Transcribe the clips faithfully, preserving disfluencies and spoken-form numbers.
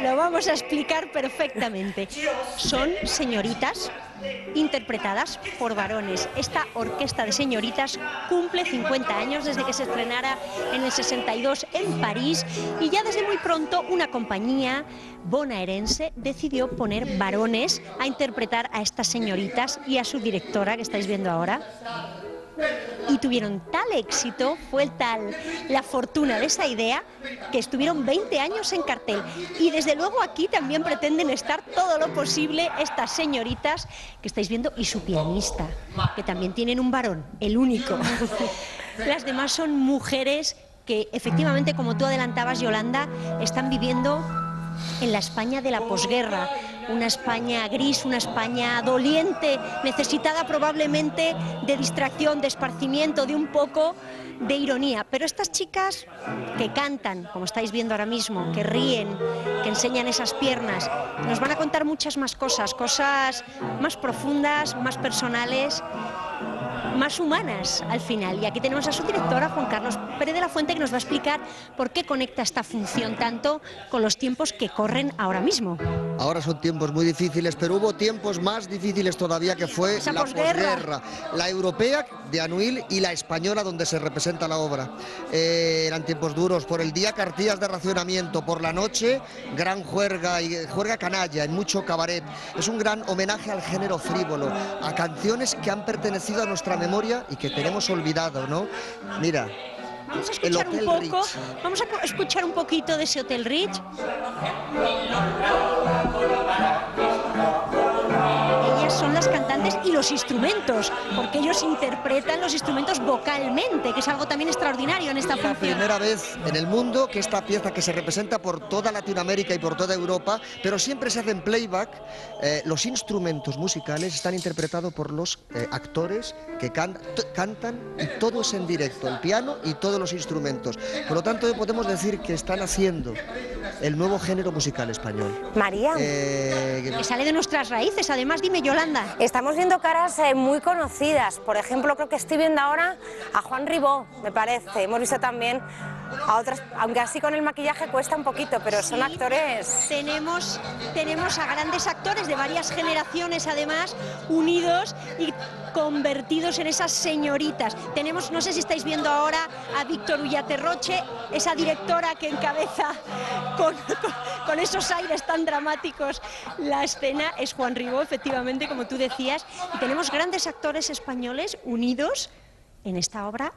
lo vamos a explicar perfectamente. Son señoritas interpretadas por varones. Esta orquesta de señoritas cumple cincuenta años desde que se estrenara en el sesenta y dos en París, y ya desde muy pronto una compañía bonaerense decidió poner varones a interpretar a estas señoritas y a su directora, que estáis viendo ahora. Y tuvieron tal éxito, fue tal la fortuna de esa idea, que estuvieron veinte años en cartel. Y desde luego aquí también pretenden estar todo lo posible estas señoritas que estáis viendo, y su pianista, que también tienen un varón, el único. Las demás son mujeres que efectivamente, como tú adelantabas, Yolanda, están viviendo en la España de la posguerra, una España gris, una España doliente, necesitada probablemente de distracción, de esparcimiento, de un poco de ironía. Pero estas chicas que cantan, como estáis viendo ahora mismo, que ríen, que enseñan esas piernas, nos van a contar muchas más cosas, cosas más profundas, más personales, más humanas al final. Y aquí tenemos a su directora, Juan Carlos Pérez de la Fuente, que nos va a explicar por qué conecta esta función tanto con los tiempos que corren ahora mismo. Ahora son tiempos muy difíciles, pero hubo tiempos más difíciles todavía, que fue Esa la posguerra. posguerra, la europea de Anuil y la española, donde se representa la obra. Eh, eran tiempos duros. Por el día, cartillas de racionamiento; por la noche, gran juerga, y juerga canalla, en mucho cabaret. Es un gran homenaje al género frívolo, a canciones que han pertenecido a nuestra memoria y que tenemos olvidado, ¿no? Mira, vamos a escuchar un poco, Rich. vamos a escuchar un poquito de ese Hotel Rich. Ellas son las cantantes y los instrumentos, porque ellos interpretan los instrumentos vocalmente, que es algo también extraordinario en esta Es la función. primera vez en el mundo que esta pieza, que se representa por toda Latinoamérica y por toda Europa, pero siempre se hace en playback, eh, los instrumentos musicales están interpretados por los eh, actores que can cantan, y todo es en directo, el piano y todos los instrumentos. Por lo tanto, podemos decir que están haciendo el nuevo género musical español. María, Eh, Que sale de nuestras raíces. Además, dime, Yolanda. estamos viendo caras eh, muy conocidas. Por ejemplo, creo que estoy viendo ahora a Juan Ribó, me parece. Hemos visto también a otras, aunque así con el maquillaje cuesta un poquito, pero son Sí, actores. Tenemos, tenemos a grandes actores de varias generaciones, además, unidos y convertidos en esas señoritas. Tenemos, no sé si estáis viendo ahora, a Víctor Ullaterroche, esa directora que encabeza con, con, con esos aires tan dramáticos la escena. Es Juan Ribó, efectivamente, como tú decías. Y tenemos grandes actores españoles unidos en esta obra.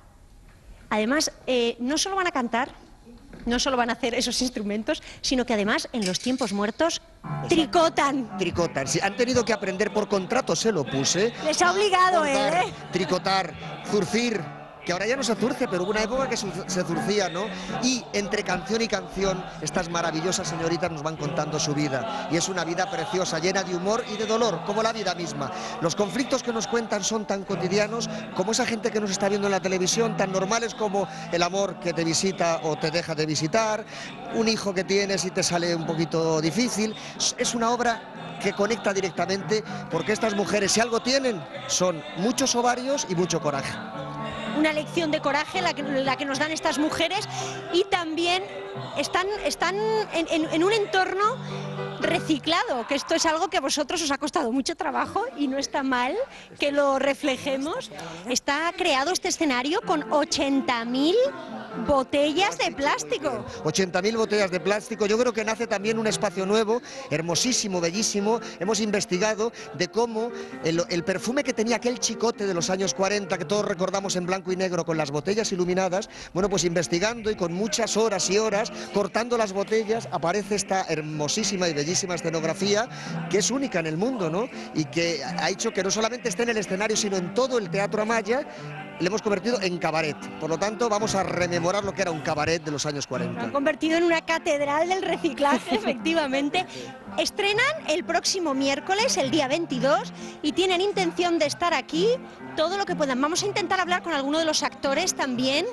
Además, eh, no solo van a cantar, no solo van a hacer esos instrumentos, sino que además en los tiempos muertos tricotan. Tricotan, sí, han tenido que aprender por contrato, se lo puse. Les ha obligado él, Bordar, ¿eh? tricotar, zurcir, que ahora ya no se zurce, pero hubo una época que se zurcía, ¿no? Y entre canción y canción, estas maravillosas señoritas nos van contando su vida. Y es una vida preciosa, llena de humor y de dolor, como la vida misma. Los conflictos que nos cuentan son tan cotidianos como esa gente que nos está viendo en la televisión, tan normales como el amor que te visita o te deja de visitar, un hijo que tienes y te sale un poquito difícil. Es una obra que conecta directamente, porque estas mujeres, si algo tienen, son muchos ovarios y mucho coraje. Una lección de coraje la que, la que nos dan estas mujeres, y también están, están en, en, en un entorno reciclado, que esto es algo que a vosotros os ha costado mucho trabajo y no está mal que lo reflejemos. Está creado este escenario con ochenta mil botellas de plástico. ochenta mil botellas de plástico. Yo creo que nace también un espacio nuevo, hermosísimo, bellísimo. Hemos investigado de cómo el, el perfume que tenía aquel chicote de los años cuarenta, que todos recordamos en blanco y negro con las botellas iluminadas, bueno, pues investigando y con muchas horas y horas, cortando las botellas, aparece esta hermosísima y bellísima escenografía, que es única en el mundo, ¿no? Y que ha hecho que no solamente esté en el escenario, sino en todo el Teatro Amaya. Le hemos convertido en cabaret. Por lo tanto, vamos a rememorar lo que era un cabaret de los años cuarenta. Lo han convertido en una catedral del reciclaje, efectivamente. Estrenan el próximo miércoles, el día veintidós, y tienen intención de estar aquí todo lo que puedan. Vamos a intentar hablar con alguno de los actores también.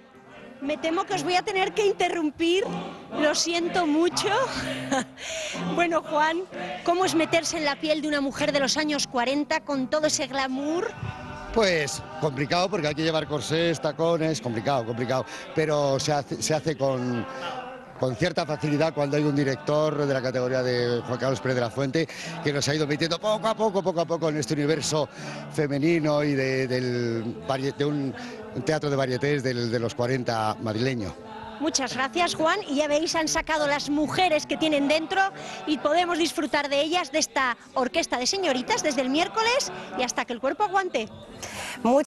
Me temo que os voy a tener que interrumpir, lo siento mucho. Bueno, Juan, ¿cómo es meterse en la piel de una mujer de los años cuarenta con todo ese glamour? Pues complicado, porque hay que llevar corsés, tacones, complicado, complicado, pero se hace, se hace con, con cierta facilidad cuando hay un director de la categoría de Juan Carlos Pérez de la Fuente que nos ha ido metiendo poco a poco, poco a poco en este universo femenino y de, del, de un, un teatro de varietés del, de los cuarenta madrileño. Muchas gracias, Juan, y ya veis, han sacado las mujeres que tienen dentro y podemos disfrutar de ellas, de esta orquesta de señoritas, desde el miércoles y hasta que el cuerpo aguante. Muchas